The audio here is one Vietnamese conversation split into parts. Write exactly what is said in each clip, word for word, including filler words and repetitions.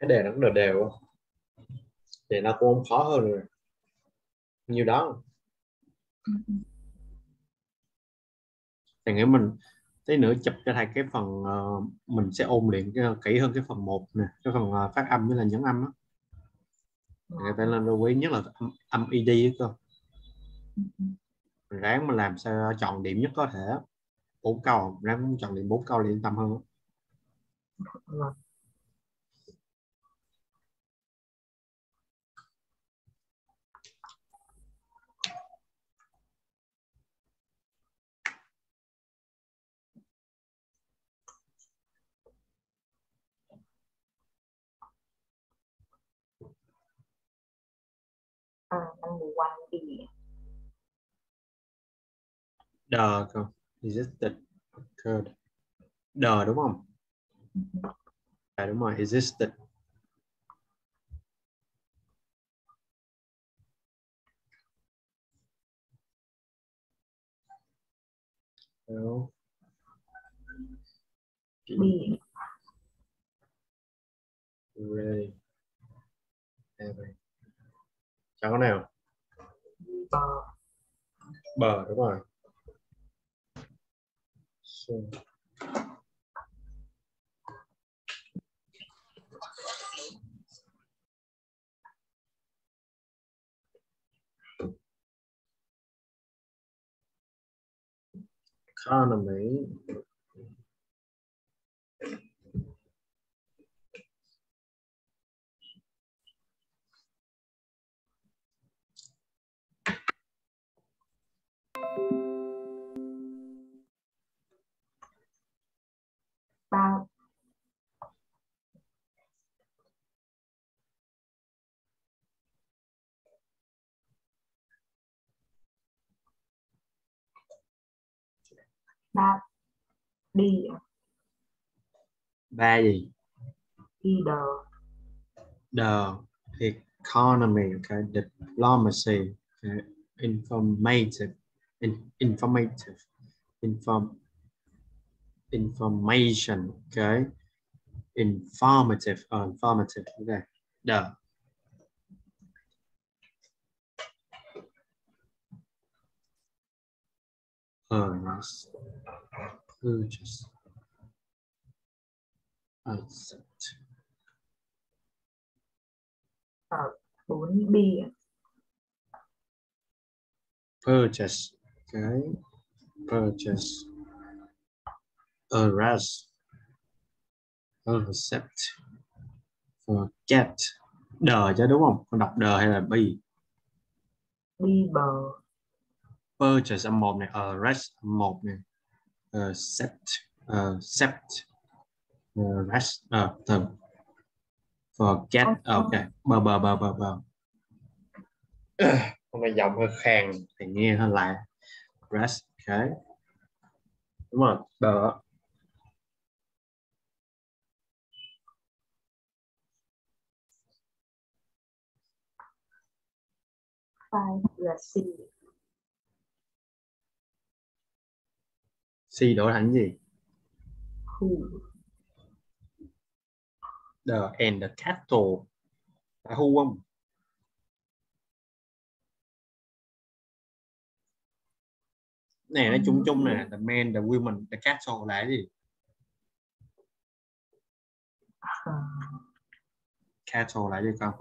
Cái đề nó cũng đều đều thì nó cũng không khó hơn rồi nhiều đó. Thì nghĩa mình tí nữa chụp cho thầy cái phần ờ, mình sẽ ôn luyện cái, kỹ hơn cái phần một nè, cái phần ờ, phát âm với là nhấn âm á. Người ta lên lưu ý nhất là âm, âm i đê ấy cơ. Mình ráng mà làm sao chọn điểm nhất có thể, bốn câu ráng chọn điểm bốn câu là yên tâm hơn. Vâng. À, number one B. The cơ, existed occurred. The đúng không? À, đúng rồi, existed. Đúng. B. Really. Every. Chọn cái nào? Bờ. Bờ đúng rồi. So. Economy. Ba. Ba. Đi. Ba gì? Đi đờ. The economy, okay, diplomacy, okay, informative, in, informative, inform, information, okay, informative, uh, informative, okay, the. Uh, nice. Purchase, accept. Ờ, bốn B. Purchase, okay, purchase, arrest, accept, forget. Đờ chứ đúng không? Con đọc đờ hay là bi? Đi bờ. Purchase âm một này, arrest âm một này, accept, accept, arrest, ờ, từ forget, À, ok, bờ bờ bờ bờ bờ. Hôm nay giọng hơi khàn thì nghe hơi lạ. Arrest, ok, đúng rồi, bờ. five là C. C đổi thành gì? Who. The and the cattle, phải hu không? Này nó chung chung nè, the man, the women, the cattle là cái gì? À, Cattle là gì con?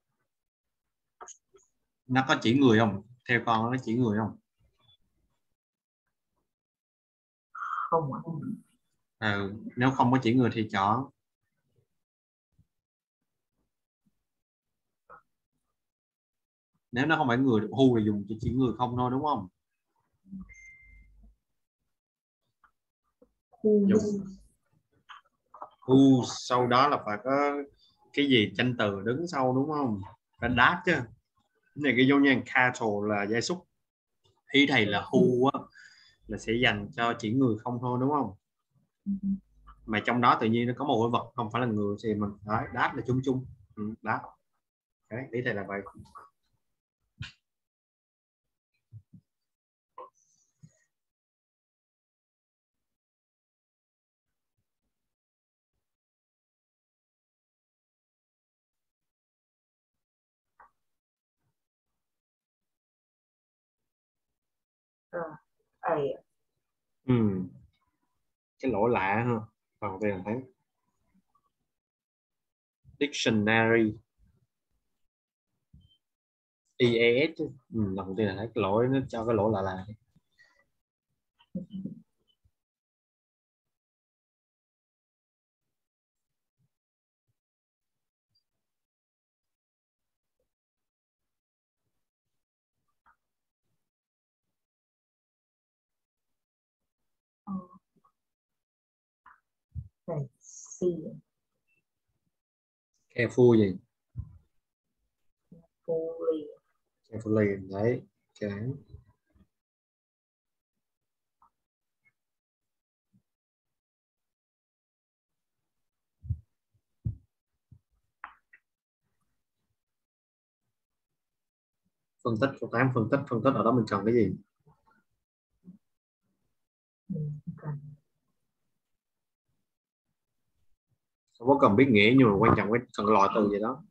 Nó có chỉ người không? Theo con nó chỉ người không? không ạ. Ừ, nếu không có chỉ người thì chọn. Nếu nó không phải người được hu thì dùng chỉ, chỉ người không thôi đúng không? Who. Dùng hu sau đó là phải có cái gì danh từ đứng sau đúng không? Phải đáp chứ. Cái này cái dấu nhân cattle là gia súc. Ý thầy là hu á, là sẽ dành cho chỉ người không thôi đúng không? Mà trong đó tự nhiên nó có một cái vật không phải là người thì mình phải đáp là chung chung. Ừ, đáp. Đấy, ý thầy là vậy. A. Ừ. Cái lỗ lạ ha. Đầu tiên là thấy dictionary i e ét. Ừ, lần tiên là thấy cái lỗ nó cho cái lỗ lạ lạ. Ờ. Này, C. Careful gì? Fully. Carefully đấy. Okay. Phân tích câu tám, phân tích phân tích ở đó mình cần cái gì? Mình cần Không có cần biết nghĩa nhưng mà quan trọng cái cần loại từ gì đó.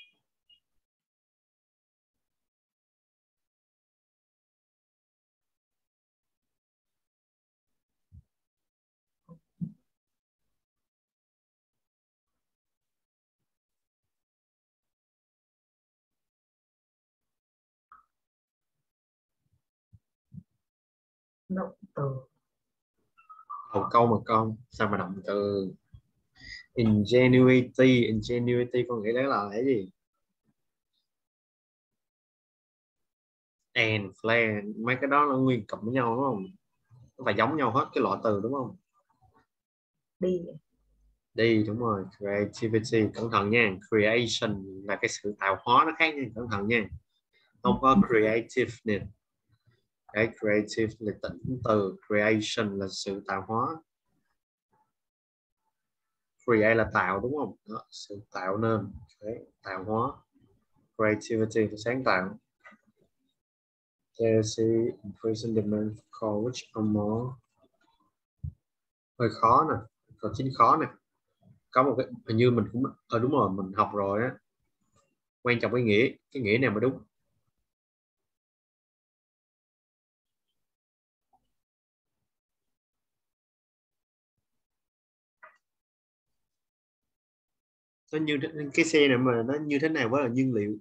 động từ. Đầu câu mà con sao mà động từ? Ingenuity, ingenuity con nghĩ đấy là cái gì? And plan, mấy cái đó nó nguyên cộng với nhau đúng không? Nó phải giống nhau hết cái loại từ đúng không? Đi. Đi đúng rồi. Creativity, cẩn thận nha. Creation là cái sự tạo hóa, nó khác nha, cẩn thận nha. Không có creative nè. Cái creative là tính từ, creation là sự tạo hóa. Create là tạo đúng không? Đó, sự tạo nên. Okay. Tạo hóa. Creativity là sáng tạo. Jealousy, increasing demand for coach or more. Hơi khó nè, còn chính khó nè. Có một cái hình như mình cũng ờ đúng rồi, mình học rồi á. Quan trọng cái nghĩa, cái nghĩa nào mới đúng. Nó như cái xe này mà nó như thế nào với là nhiên liệu.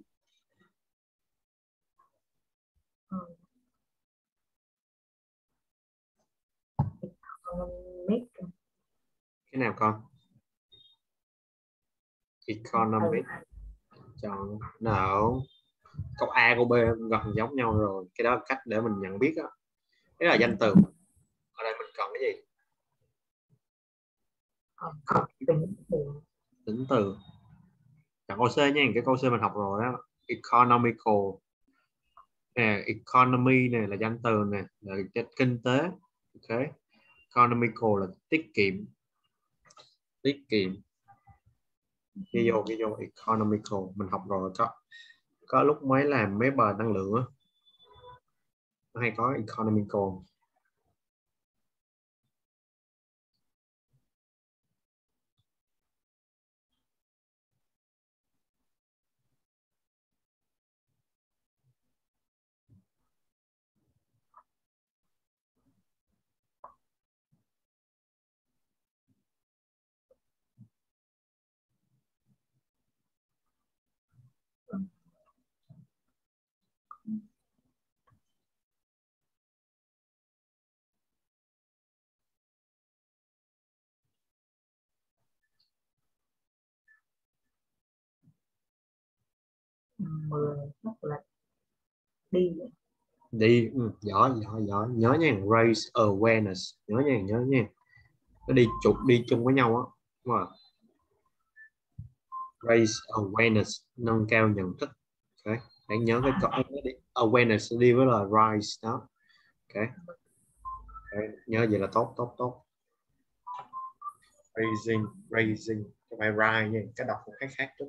Ừ. Economic. Cái nào con? Economic. Ừ. Chọn nào? Câu A câu B gần giống nhau rồi, cái đó là cách để mình nhận biết đó. Cái là danh từ. Ở đây mình cần cái gì? Còn tính từ. Tính từ. Chọn câu C nha, cái câu C mình học rồi đó. Economical nè, economy này là danh từ nè, là kinh tế. Ok. Economical là tiết kiệm, tiết kiệm. Ghi vô, ghi vô economical mình học rồi. có có lúc mới làm mấy bài năng lượng á, nó hay có economical. Mười chắc là đi. Đi. Ừ, giỏi giỏi giỏi, nhớ nha, raise awareness, nhớ nha, nhớ nha. Nó đi chụp đi chung với nhau á. Đúng rồi. Raise awareness, nâng cao nhận thức. Ok, hãy nhớ cái câu đi. Awareness đi với là rise đó. Ok. Okay. Nhớ vậy là tốt tốt tốt. Raising, raising không phải rise nha, cái đọc một cái khác chút.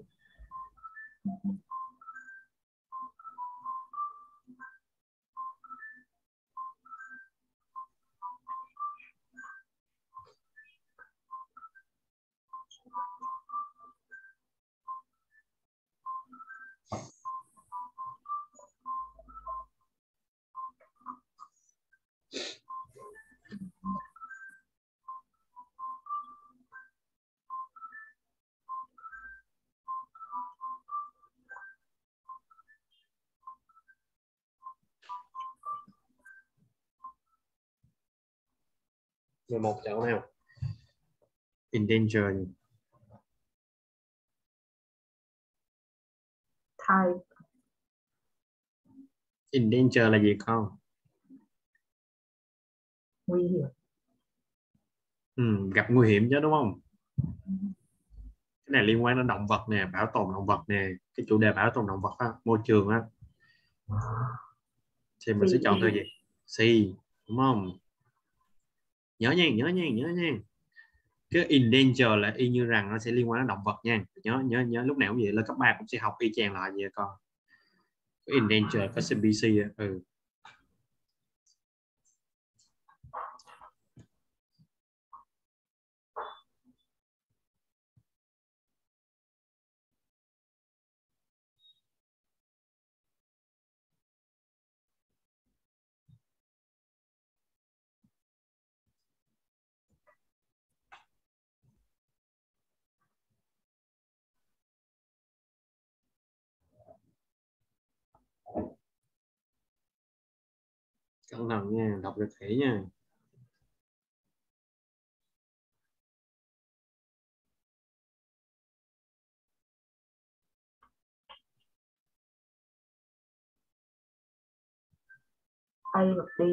mười một chọn nào. In danger. Type. In danger là gì con? Nguy hiểm. Ừ, gặp nguy hiểm chứ đúng không? Cái này liên quan đến động vật nè, bảo tồn động vật nè, cái chủ đề bảo tồn động vật á, môi trường á, thì mình sẽ chọn từ gì? C, đúng không? Nhớ nha, nhớ nha, nhớ nha. Cái in danger là y như rằng nó sẽ liên quan đến động vật nha. Nhớ nhớ nhớ lúc nào cũng vậy, lên cấp ba cũng sẽ học y chang lại vậy con. Cái in danger có C B C. Ừ. Cẩn thận nha, đọc được kỹ nha. A hoặc D.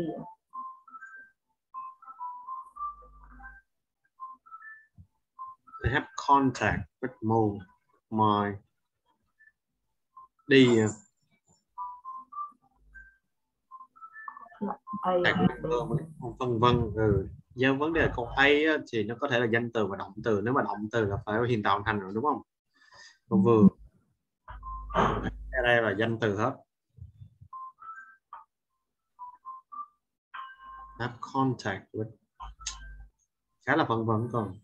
I have contact with Mo, my đi A à, hoặc D. vân vân. Ừ. Do vấn đề là câu A á, thì nó có thể là danh từ và động từ, nếu mà động từ là phải hiện tại hoàn thành rồi đúng không? Câu vừa ở đây là danh từ hết. Have contact with, khá là vân vân. Còn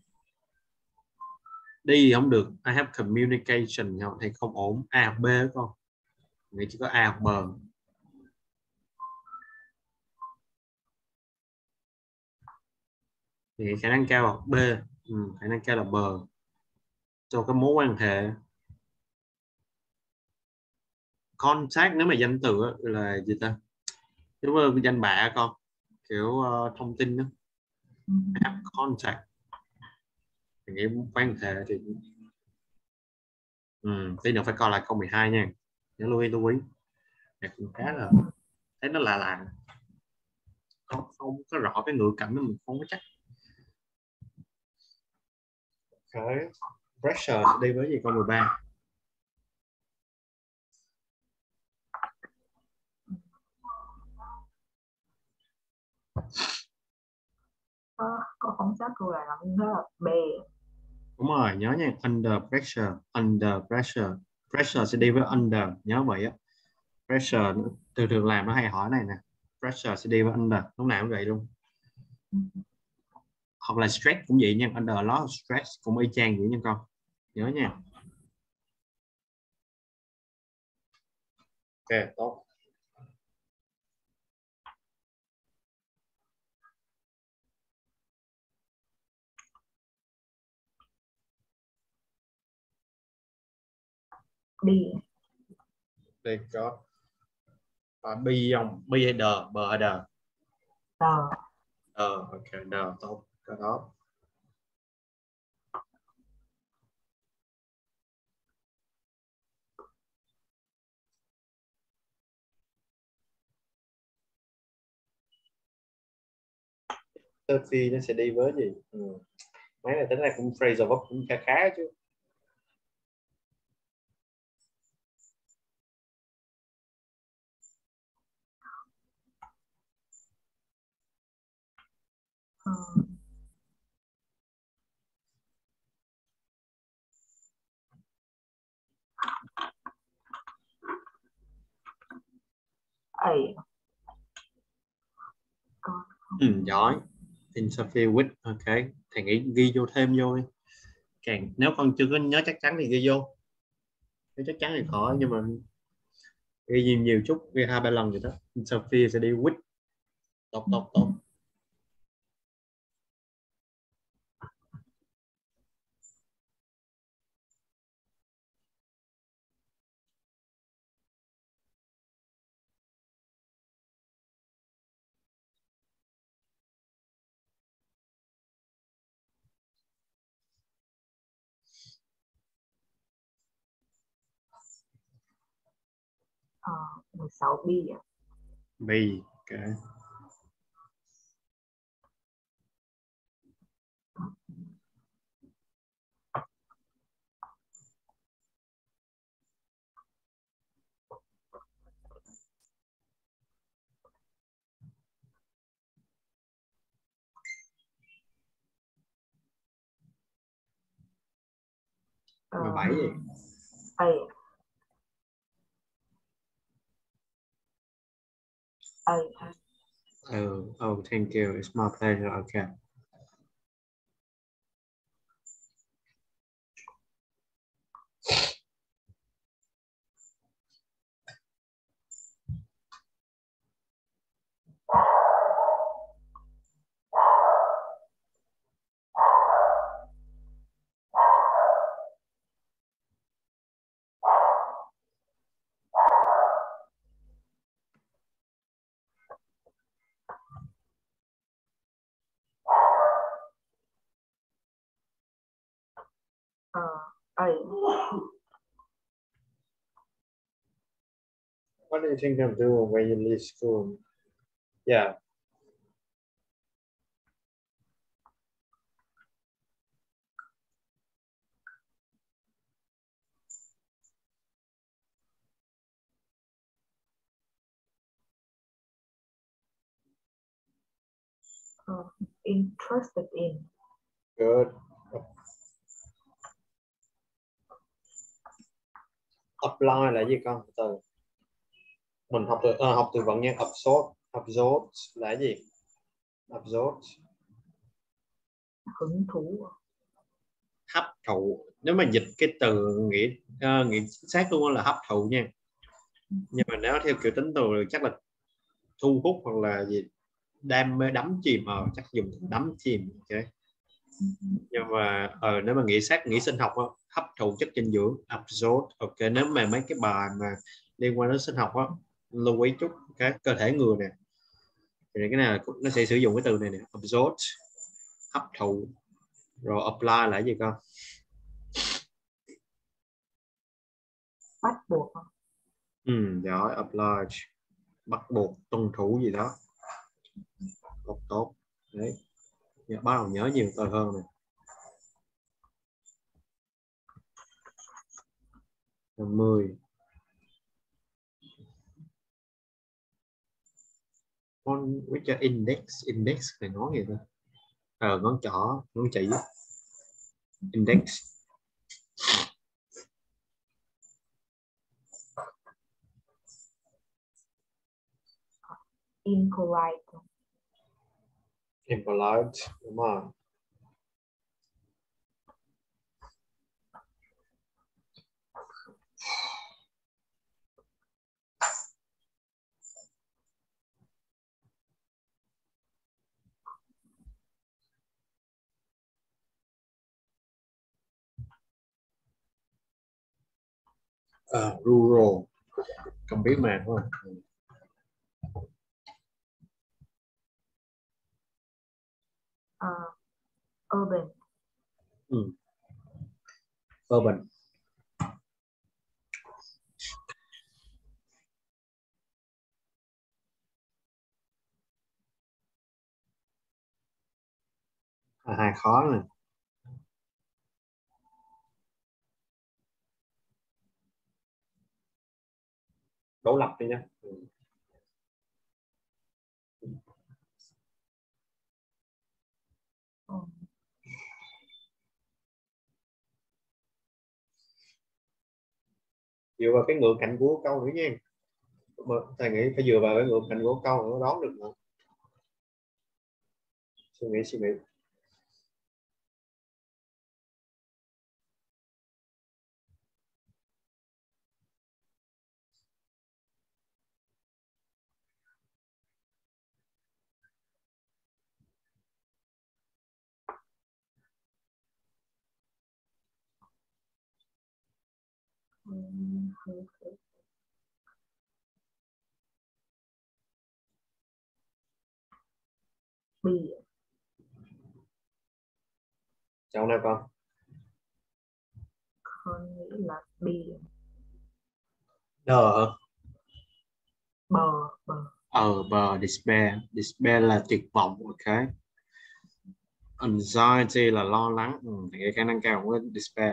đi thì không được. I have communication không thì không ổn. A hoặc B đó con, nghĩ chỉ có A hoặc B. Thì khả năng cao là B. Ừ, khả năng cao là B cho cái mối quan hệ. Contact nếu mà danh từ á, là gì ta? Nếu mà danh bạ con, kiểu uh, thông tin đó. Have contact thì nghĩ quan hệ thì ừ, tí nữa phải coi lại câu mười hai nha. Nhớ lưu ý lưu ý. Này cũng khá là thấy nó lạ lạ, không không có rõ cái ngữ cảnh đó, mình không có chắc. Cái pressure sẽ đi với gì câu mười ba. có, có phóng sát câu này là nó là B. Đúng rồi, nhớ nha, under pressure, under pressure, pressure sẽ đi với under, nhớ vậy á. Pressure thường thường làm nó hay hỏi này nè, pressure sẽ đi với under, lúc nào cũng vậy luôn. Hoặc là stress cũng vậy nha, under lot of stress cũng y chang vậy nha con, nhớ nha. Ok, tốt. Đi. Đây có à, B không? B hay D? B hay D? Tờ. Ờ, ok, D, tốt. Cái đó. Turkey nó sẽ đi với gì? Ừ. Mấy này tính ra cũng phrasal verb cũng khá khá chứ. Ừ. A. Con. Ừ, giỏi. Interfere with, ok. Thầy nghĩ ghi vô thêm vô đi. Càng nếu con chưa có nhớ chắc chắn thì ghi vô. Nếu chắc chắn thì khỏi, nhưng mà ghi nhiều, nhiều chút, ghi hai ba lần vậy đó. Interfere sẽ đi with. Tốt, tốt, tốt. Ờ, mười sáu bi ạ. B. Ok. Ờ, mười bảy gì? A. A. Oh, oh, thank you. It's my pleasure. Okay. Ờ, A. What do you think of doing when you leave school? Yeah. Ờ, interested in. Good. Apply là gì con? Từ mình học từ à, học từ vựng nha. Absorb, absorb là gì? Absorb. Hứng thú. Hấp thụ. Nếu mà dịch cái từ nghĩa uh, nghĩa chính xác luôn là hấp thụ nha. Nhưng mà nếu theo kiểu tính từ chắc là thu hút hoặc là gì đam mê đắm chìm ở chắc dùng từ đắm chìm. Okay. Nhưng mà ờ, nếu mà nghĩ sát nghĩ sinh học đó, hấp thụ chất dinh dưỡng absorb. Ok, nếu mà mấy cái bài mà liên quan đến sinh học đó, lưu ý chút cái cơ thể người nè thì cái này nó sẽ sử dụng cái từ này nè, absorb, hấp thụ. Rồi apply là cái gì con? Bắt buộc. Ừ, giỏi. Apply bắt buộc, tuân thủ gì đó. Tốt tốt đấy, bắt đầu nhớ nhiều từ hơn nè. mười. Con với cho index index này nói gì ta? Ờ, ngón trỏ ngón chỉ index. Impolite. Impolite, đúng rồi. À, rural, không biết mà đúng không? Uh, urban. Ừ. Urban. À, hai khó này. Đố lập đi nhé. Ừ. Ừ. Dựa vào cái ngữ cảnh của câu nữa nha. Mà thầy nghĩ phải dựa vào cái ngữ cảnh của câu nó đoán được nữa. Suy nghĩ suy nghĩ. Ừ. Bì. Chọn nào con? Con nghĩ là bì. Đờ hả? verb despair. Despair là tuyệt vọng. Ok. Anxiety là lo lắng. Ừ, thì cái khả năng cao của despair.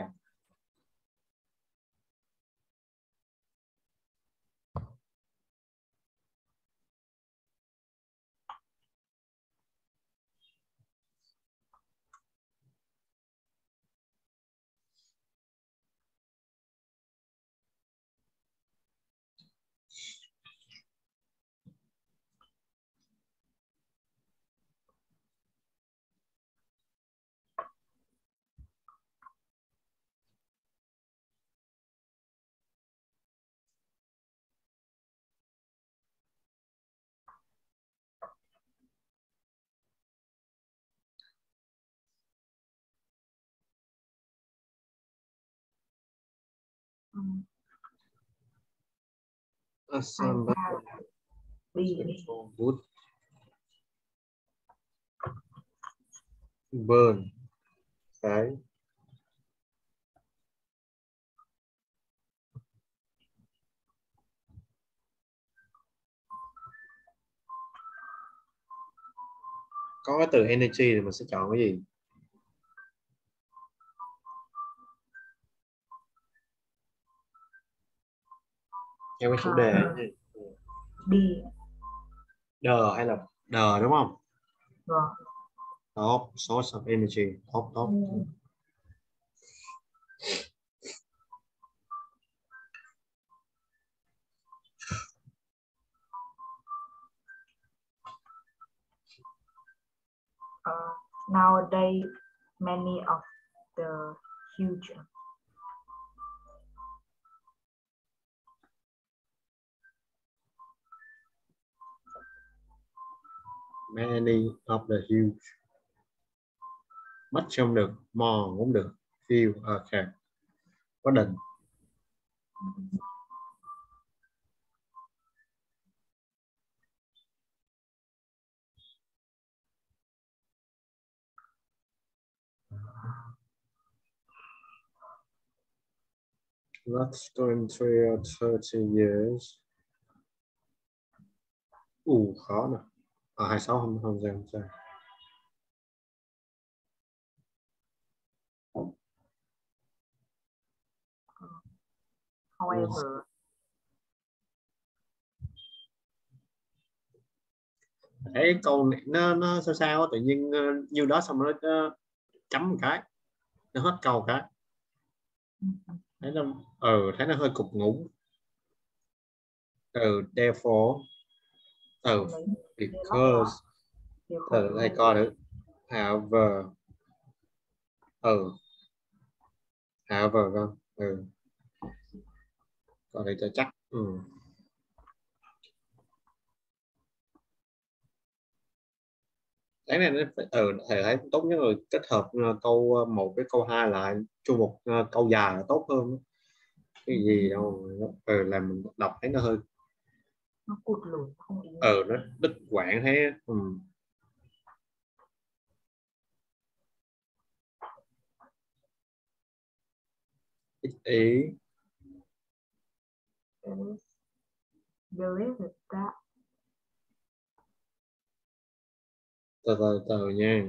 Ừ. Assemble Đi. wood. Burn. Cái có cái từ energy thì mình sẽ chọn cái gì? Theo cái chủ đề ấy. Đi. Đờ hay là đờ đúng không? Vâng. Top source of energy. Top top. Ừ. Uh, nowadays, many of the huge Many of the huge. Much không được, more cũng được. Few, ok. Có định. Last twenty or thirty years. Ù, khó nè. À, hai mươi sáu không, không sao, không sao. however. Thấy câu này nó nó sao sao tự nhiên uh, như đó xong rồi nó chấm một cái nó hết câu cái thấy nó ừ thấy nó hơi cục ngủng. Ừ therefore. Ừ because. Ừ thầy coi được. However. Ừ however không. Ừ coi để cho chắc. Ừ cái này nó phải ừ thầy thấy tốt nhất là kết hợp uh, câu uh, một với câu hai lại chung một uh, câu dài là tốt hơn. Cái gì đâu ừ làm mình đọc thấy nó hơi Nó cụt lủn không ý. ừ nó đứt quãng thế. Ừ. Ít ý. Believe it that. Từ từ từ nha.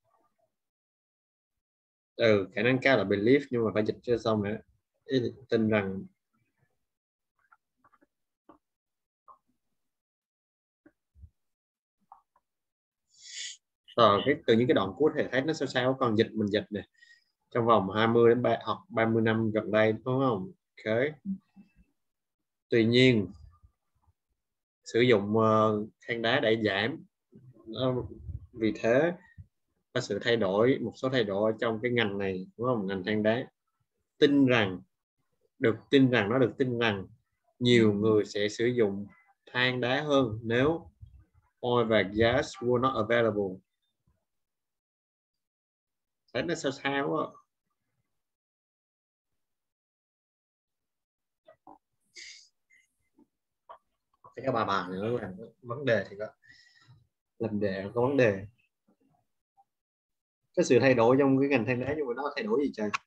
Ừ khả năng cao là belief nhưng mà phải dịch cho xong nữa. Ý là tin rằng. Rồi cái từ những cái đoạn cuối thể thấy nó sao sao còn dịch mình dịch này trong vòng hai mươi đến ba hoặc ba mươi năm gần đây đúng không? Ok. Tuy nhiên sử dụng uh, than đá để giảm. Nó, vì thế có sự thay đổi một số thay đổi trong cái ngành này đúng không? Ngành than đá tin rằng được tin rằng nó được tin rằng nhiều người sẽ sử dụng than đá hơn nếu oil và gas were not available. Thấy nó sao sao á. Cái các bà bà nữa là vấn đề thì có làm đề có vấn đề cái sự thay đổi trong cái ngành than đá nhưng mà nó thay đổi gì trời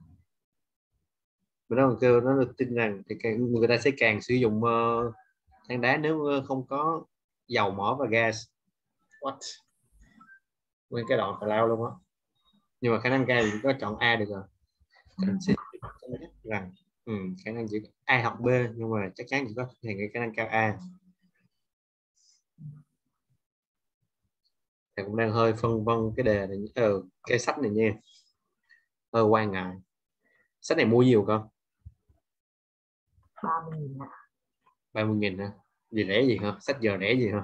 mà nó kêu nó được tin rằng thì càng, người ta sẽ càng sử dụng uh, than đá nếu không có dầu mỡ và gas. What? Nguyên cái đoạn phải lao luôn á. Nhưng mà khả năng K thì có chọn A được rồi. Rằng ừ, khả năng chỉ A hoặc B, nhưng mà chắc chắn chỉ có thì cái khả năng cao A. Thầy cũng đang hơi phân vân cái đề này, ờ, cái sách này nha, hơi quan ngại. Sách này mua nhiều không? ba mươi nghìn ạ. ba mươi nghìn hả? Gì rẻ gì hả? Sách giờ rẻ gì hả?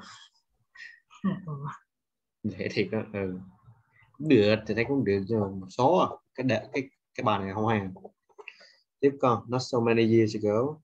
Rẻ thiệt á. Ừ. Được thì thấy cũng được, nhưng mà một số à. cái đề, cái cái bài này không hay. Tiếp con, not so many years ago.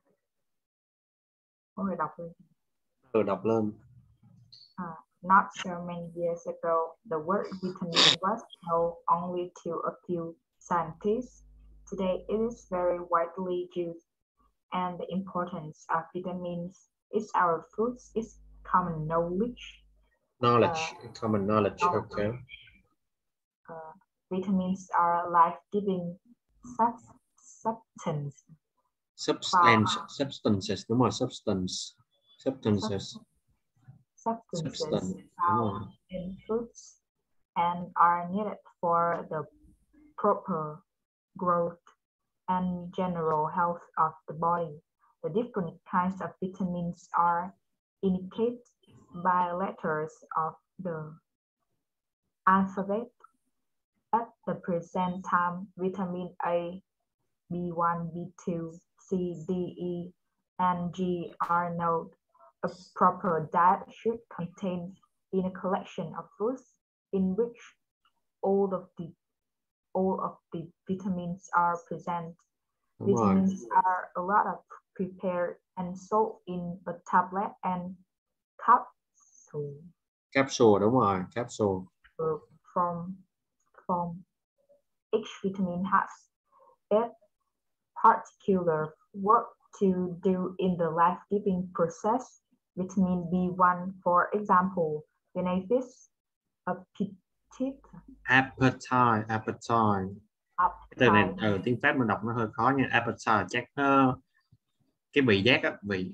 Có người đọc lên. Rồi đọc lên. Uh, not so many years ago, the word vitamin was known only to a few scientists. Today, it is very widely used, and the importance of vitamins is our foods is common knowledge. Knowledge, Uh, common knowledge, knowledge. okay. Uh, vitamins are life-giving sub- substance. Substance, substances, đúng rồi, substance, substances. Substances Substance, found in foods and are needed for the proper growth and general health of the body. The different kinds of vitamins are indicated by letters of the alphabet. At the present time, vitamin A, B one, B two, C, D, E, and G are known. A proper diet should contain in a collection of foods in which all of the all of the vitamins are present. đúng Vitamins rồi. are a lot of prepared and sold in a tablet and capsule. Capsule, đúng rồi, capsule. From from each vitamin has its particular work to do in the life-giving process. Vitamin B one, for example, benefits appetite. Appetite, appetite. Cái từ này ở tiếng Pháp mình đọc nó hơi khó nha. Appetite chắc nó cái vị giác á, vị.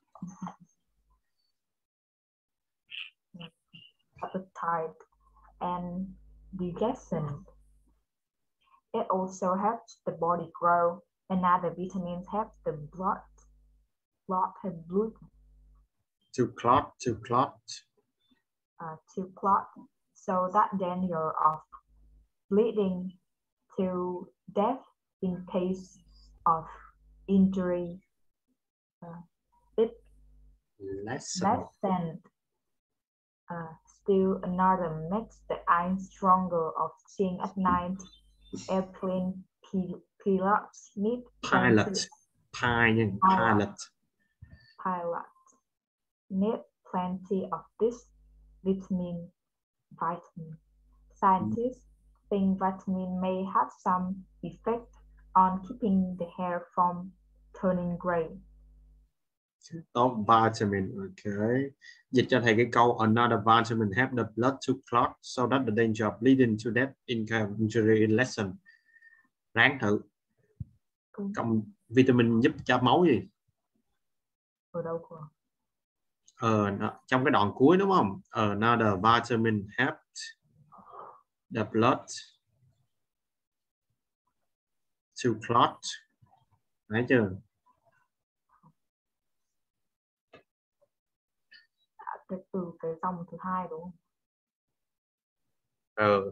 Appetite and digestion. It also helps the body grow. Another vitamins help the blood, blood and blood. To clot, to clot. Uh, to clot, so that danger of bleeding to death in case of injury. Uh, it Lesson. lessened. Uh, still another makes the eye stronger of seeing at night. Airplane pilots need Pilot, pilot, pilot. Pilot need plenty of this vitamin. Vitamin. Scientists think vitamin may have some effect on keeping the hair from turning gray. Tốt, vitamin, okay. Dịch cho thầy cái câu another vitamin help the blood to clot so that the danger of bleeding to death in case of injury is lessened. Ráng thử. Ừ. Công vitamin giúp cho máu gì? Ở đâu cơ? Ờ, trong cái đoạn cuối đúng không? Another vitamin help the blood to clot. Thấy chưa? Cái từ cái dòng thứ hai đúng không? Ừ.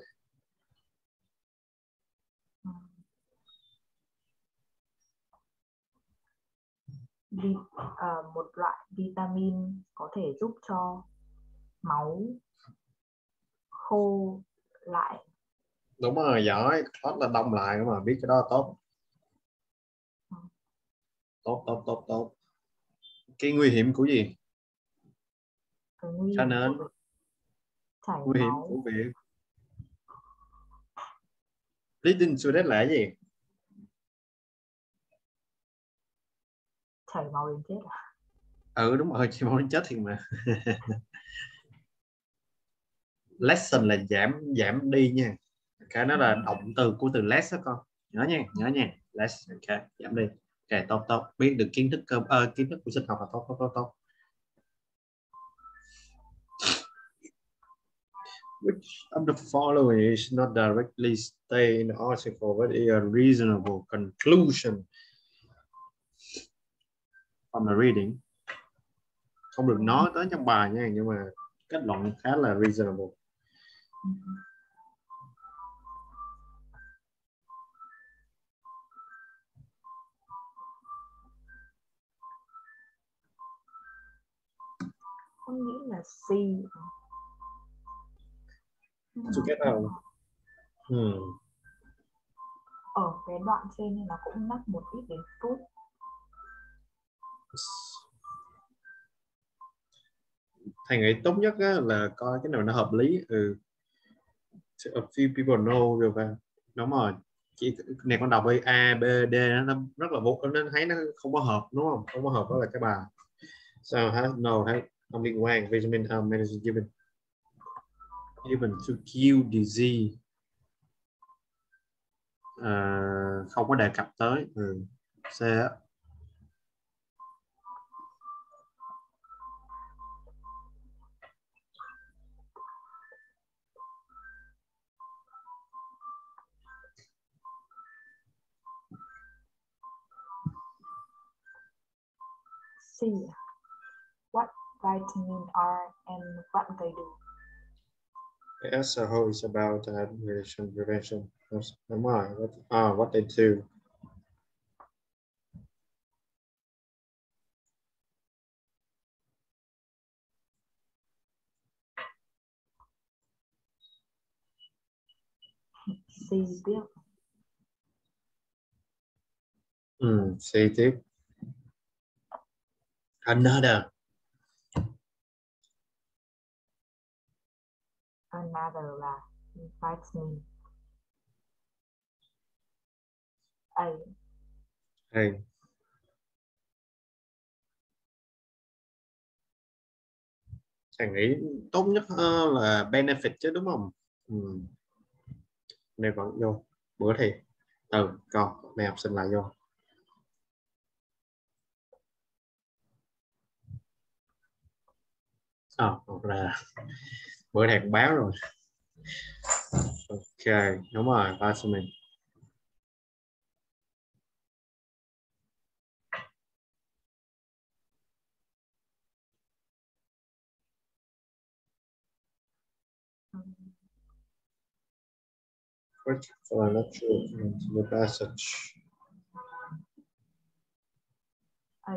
Vi, uh, một loại vitamin có thể giúp cho máu khô lại. Đúng rồi, giỏi. Clot là đông lại mà biết cái đó là tốt. Ừ. Tốt, tốt, tốt, tốt. Cái nguy hiểm của gì? Cái nguy Cho hiểm nên của chảy nguy hiểm máu. của việc bleeding to death là cái gì? Chảy máu đến chết à? Ừ đúng rồi, chảy máu đến chết thì mà. Lesson là giảm giảm đi nha. Cái nó là động từ của từ less đó con. Nhớ nha, nhớ nha. Less, ok, giảm đi. Ok, tốt tốt. Biết được kiến thức cơ uh, kiến thức của sinh học là tốt tốt tốt tốt. Which of the following is not directly stated in the article but is a reasonable conclusion from the reading? Không được nói tới trong bài nha, nhưng mà kết luận khá là reasonable. Con nghĩ là C. Chưa kết nào. Hmm. Ở cái đoạn trên này nó cũng nhắc một ít đến fruit. Thầy nghĩ tốt nhất á, là coi cái nào nó hợp lý. Ừ. A few people know được và đúng rồi. Chỉ này con đọc A, B, D nó rất là vô, nó thấy nó không có hợp, đúng không? Không có hợp đó là cái bài. So has no has không liên quan. Vitamin A medicine given given to cure disease. Uh, không có đề cập tới. Ừ. C. C. What vitamin are and what they do? As a whole is about uh, prevention, prevention. Đúng rồi. What, ah, what they do. C tiếp. Ừ, C tiếp. Another. Another là vitamin. A. Hey. Thằng nghĩ tốt nhất uh, là benefit chứ, đúng không? Ừ. Này vẫn vô. Bữa thì từ con này học sinh lại vô. À, là bữa này cũng báo rồi. Ok, đúng rồi, vitamin. Which are not true in the passage? A.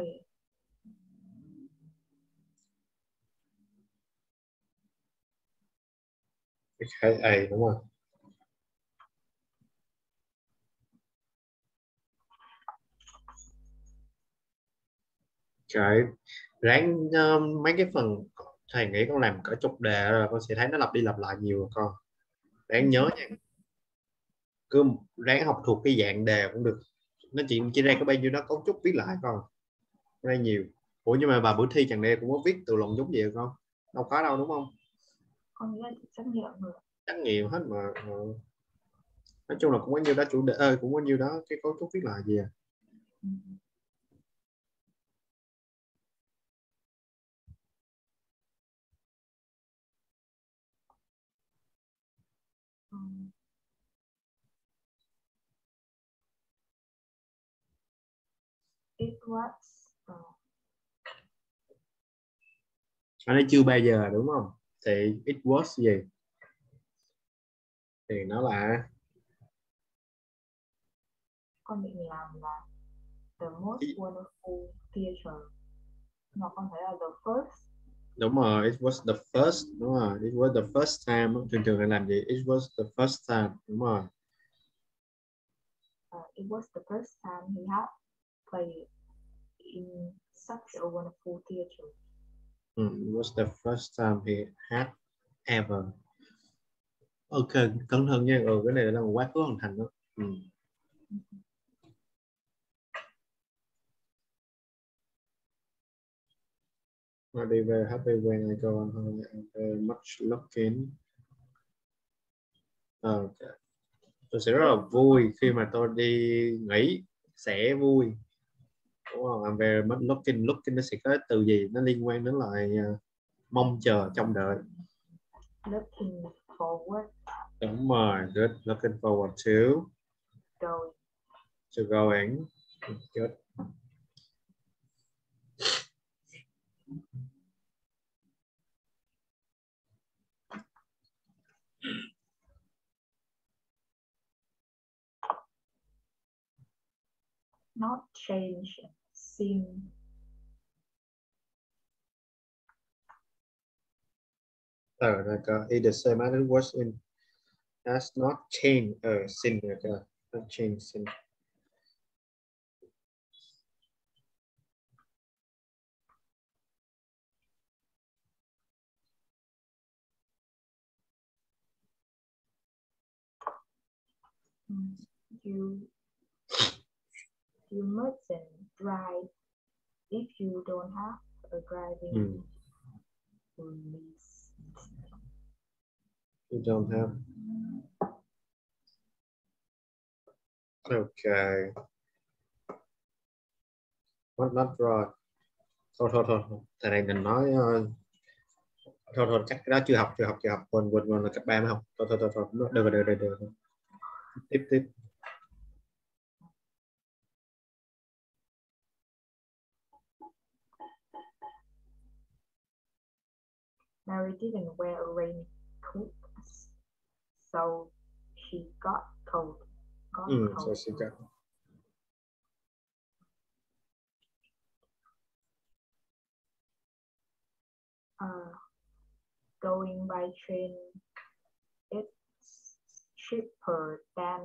Cái A đúng không? Cái ráng uh, mấy cái phần thầy nghĩ con làm cỡ chục đề rồi con sẽ thấy nó lặp đi lặp lại nhiều rồi con. Ráng nhớ nha. Cứ ráng học thuộc cái dạng đề cũng được. Nó chỉ chỉ ra có bao nhiêu đó cấu trúc viết lại con. Ra nhiều. Ủa nhưng mà bà bữa thi chẳng lẽ cũng có viết tự luận giống vậy con? Đâu có đâu, đúng không? Con nghĩ là trắc nghiệm rồi. Trắc nghiệm hết mà. Nói chung là cũng có nhiêu đó chủ đề ơi, cũng có nhiêu đó cái cấu trúc viết lại gì à. Ừ. Ừ. It was uh, Ở đây chưa bao giờ, đúng không? Thì it was gì? Thì nó là con định làm là the most wonderful theater, mà con thấy là the first. đúng rồi, it was the first, đúng rồi, it was the first time. Thường thường là làm gì? It was the first time, đúng rồi. Uh, it was the first time he had played in such a wonderful theater. Mm, it was the first time he had ever. Ok, cẩn thận nha. Ừ, cái này là một quá khứ hoàn thành đó. Ừ. I be very happy when I go on holiday. I'm very much looking. Okay. Tôi sẽ rất là vui khi mà tôi đi nghỉ, sẽ vui. Đúng không? I'm very much looking. Looking nó sẽ có từ gì? Nó liên quan đến lại uh, mong chờ, trông đợi. Looking forward, Đúng rồi, good. Looking forward to. going. To going. Good. Not change, seem. Ờ, rồi cơ. It the same as it was in. Has not changed. Ờ, sin rồi cơ. Not changed, sin. You you mustn't drive if you don't have a driving Ừ. license. You don't have. Okay. Not not right. Thôi thôi thôi. Thầy này mình nói uh, thôi thôi chắc cái đó chưa học chưa học chưa học quên quên quên là cấp ba mới học. Thôi thôi thôi thôi. Được rồi được rồi được rồi. Tiếp tiếp. Mary didn't wear a raincoat, so she got cold. Got Ừ, cold. so she got. Uh, going by train, it's cheaper than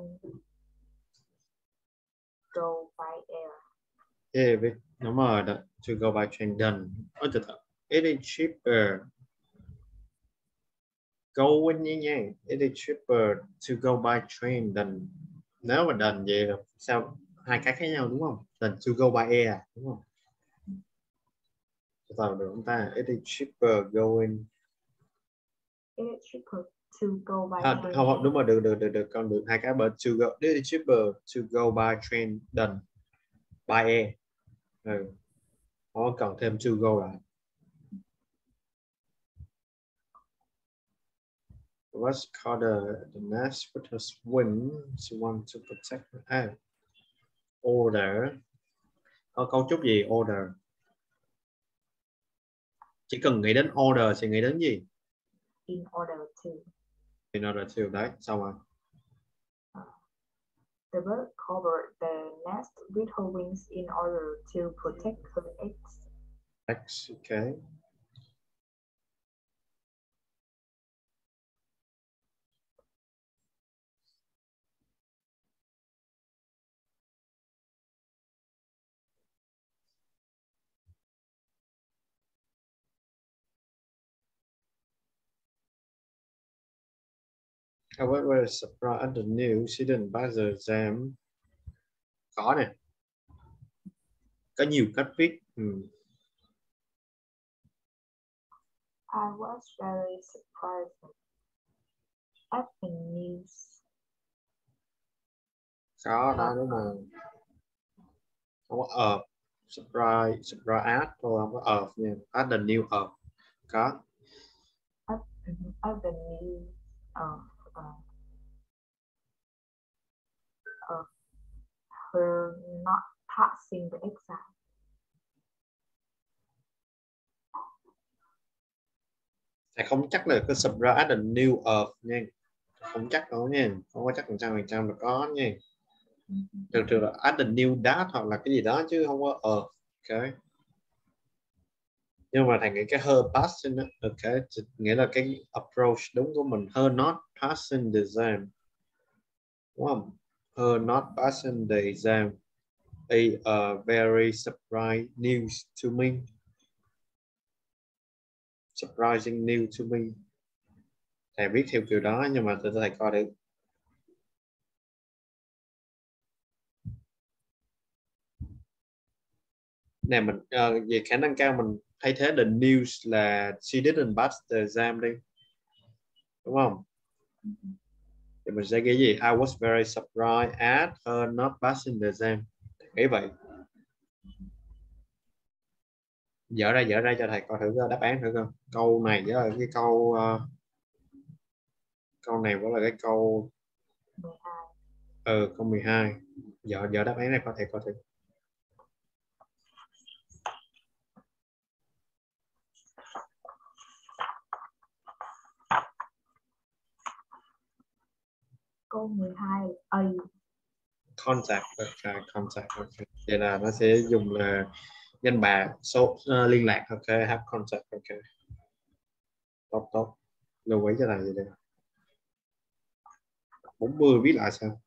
go by air. Yeah, biết. Đúng rồi, đó. To go by train done. Ôi trời, it is cheaper. Going nha nha. It is cheaper to go by train than. Nếu mà đần vậy là sao hai cái khác nhau đúng không? Than to go by air đúng không? Tao được không ta? It is cheaper going. It is cheaper to go by À, train. không, không, đúng rồi, được được được được con được hai cái bởi to go. It is cheaper to go by train than by air. Ừ. Nó cần thêm to go lại. What's called the, the nest with her wing? She want to protect her. Ah, order. Có cấu trúc gì? Order. Chỉ cần nghĩ đến order thì nghĩ đến gì? In order to. In order to. Đấy, xong rồi. Uh, the bird covered the nest with her wings in order to protect her eggs. X, okay. However, surprised at the news, she didn't bother them. Có nè. Có nhiều cách viết. Ừ. I was very surprised at the news. Có đó đúng không? Không có of. Surprise, surprise at thôi, không có of nha. At the new of. Có. At, at the news of, uh, of her not passing the exam. Thầy không chắc là cái surprise at the new of nha. Không chắc đâu nha. Không có chắc một trăm phần trăm là có nha. Thường thường là at the new that hoặc là cái gì đó chứ không có of. Ok. Nhưng mà thầy nghĩ cái her passing đó, ok, nghĩa là cái approach đúng của mình, her not passing the exam, đúng không? Her not passing the exam is a very surprising news to me. Surprising news to me. Thầy viết theo kiểu đó nhưng mà tôi thầy coi được. Nè mình uh, về khả năng cao mình thay thế the news là she didn't pass the exam đi, đúng không? Thì mình sẽ ghi gì? I was very surprised at her not passing the exam. Nghĩ vậy. Dở ra dở ra cho thầy coi thử đáp án thử coi. Câu này với cái câu uh, câu này vẫn là cái câu mười hai. ừ, câu mười hai. Giờ giờ đáp án này có thể có thể Câu mười hai A. contact, okay, contact, okay. Vậy là nó sẽ dùng là danh bạ số uh, liên lạc, ok, have contact, ok, tốt tốt, lưu ý cho này vậy đây. bốn mươi viết lại sao?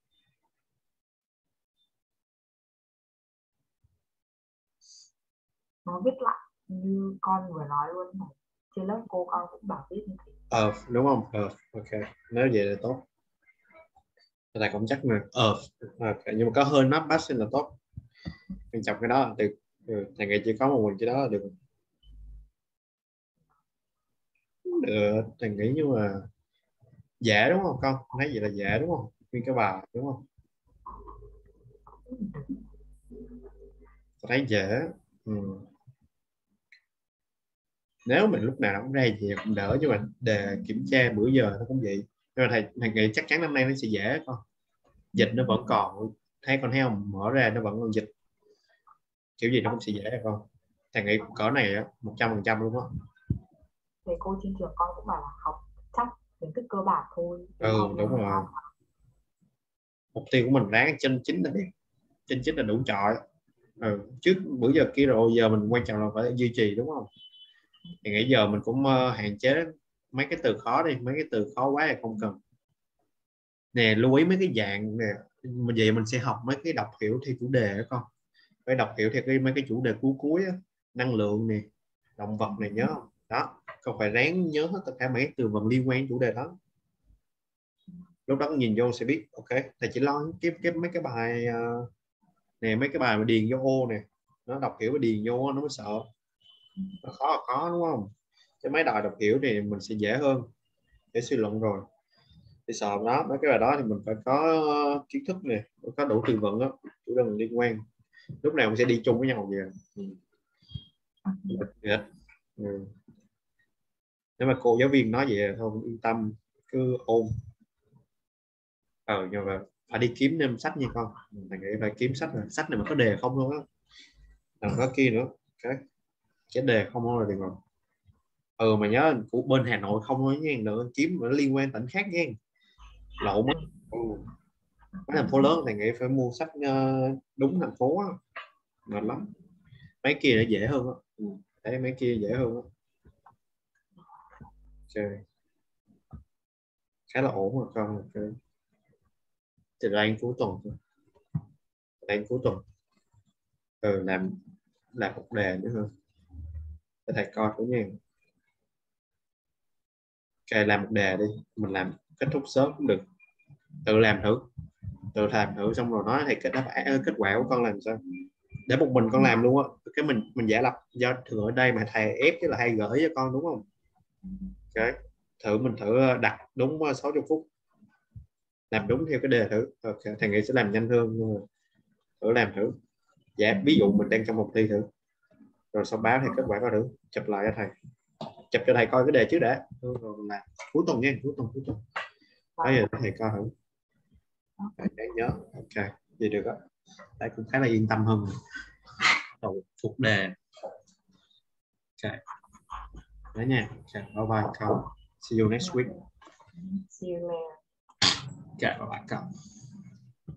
Nó viết lại như con vừa nói luôn này. Trên lớp cô con cũng bảo viết như thế. Earth, đúng không? Earth, ok, nếu vậy là tốt. Thầy cũng chắc nè, Earth, okay. Nhưng mà có hơi not passing là tốt. Quan trọng cái đó là được. Ừ, thầy nghĩ chỉ có một mình cái đó là được. Được, thầy nghĩ nhưng mà dễ đúng không con? Thấy vậy là dễ đúng không? Nguyên cái bài đúng không? Tôi thấy dễ. Ừ. Nếu mình lúc nào cũng ra thì cũng đỡ, nhưng mà đề kiểm tra bữa giờ nó cũng vậy. Nhưng mà thầy, thầy nghĩ chắc chắn năm nay nó sẽ dễ con. Dịch nó vẫn còn, thấy con thấy không, mở ra nó vẫn còn dịch, kiểu gì nó cũng sẽ dễ con. Thầy nghĩ cỡ này á một trăm phần trăm luôn á. Thầy cô trên trường con cũng bảo là học chắc kiến thức cơ bản thôi. Ừ đúng rồi, mục tiêu của mình ráng trên chín là đẹp, trên chín là đủ chọi. Ừ. Trước bữa giờ kia rồi, giờ mình quan trọng là phải duy trì đúng không? Thì nghĩ giờ mình cũng uh, hạn chế mấy cái từ khó đi, mấy cái từ khó quá thì không cần. Nè lưu ý mấy cái dạng nè, mà vậy mình sẽ học mấy cái đọc hiểu theo chủ đề đó con, phải đọc hiểu theo cái mấy cái chủ đề cuối cuối á. Năng lượng nè, động vật này, nhớ không? Đó, con phải ráng nhớ hết tất cả mấy cái từ vựng liên quan đến chủ đề đó. Lúc đó nhìn vô sẽ biết. Ok, thầy chỉ lo kiếm kiếm mấy cái bài uh, nè, mấy cái bài mà điền vô ô nè, nó đọc hiểu và điền vô nó mới sợ. Nó khó là khó đúng không? Cái mấy bài đọc hiểu thì mình sẽ dễ hơn để suy luận rồi. Thì sợ đó, mấy cái bài đó thì mình phải có kiến thức nè, có đủ từ vựng đó, chủ đề liên quan, lúc nào mình sẽ đi chung với nhau vậy. Ừ. Ừ. Nếu mà cô giáo viên nói vậy thôi yên tâm, cứ ôn. Ờ nhưng mà phải đi kiếm thêm sách nha con, thầy nghĩ phải kiếm sách này. Sách này mà có đề không thôi á, đừng có kia nữa. Cái cái đề không thôi là được rồi. Ừ mà nhớ của bên Hà Nội không thôi nha, đừng kiếm mà nó liên quan tỉnh khác nha, lộn á. Ừ. Mấy thành phố lớn thầy nghĩ phải mua sách uh, đúng thành phố á, mệt lắm. Mấy kia nó dễ hơn á. Ừ. Thấy mấy kia dễ hơn á. Okay. Khá là ổn rồi con. Okay. Thì đang cuối tuần thôi, đang cuối tuần. Ừ, làm làm một đề nữa hơn để thầy coi thử nha. Ok, làm một đề đi, mình làm kết thúc sớm cũng được, tự làm thử, tự làm thử xong rồi nói thầy kết đáp án kết quả của con làm sao, để một mình con làm luôn á. Cái mình mình giả lập, do thường ở đây mà thầy ép chứ là hay gửi cho con đúng không? Ok, thử mình thử đặt đúng sáu mươi phút, làm đúng theo cái đề thử. Ok, thầy nghĩ sẽ làm nhanh hơn, nhưng mà thử làm thử. Dạ, ví dụ mình đang trong một thi thử, rồi sau báo thì kết quả có thử, chụp lại cho thầy, chụp cho thầy coi cái đề trước đã, rồi làm cuối tuần nha, cuối tuần cuối tuần bây giờ thầy coi thử để nhớ. Ok, vậy được á, thầy cũng khá là yên tâm hơn đầu phục đề. Ok, đó nha. Okay, bye bye con, see you next week. See you later. Ok, bye bye con.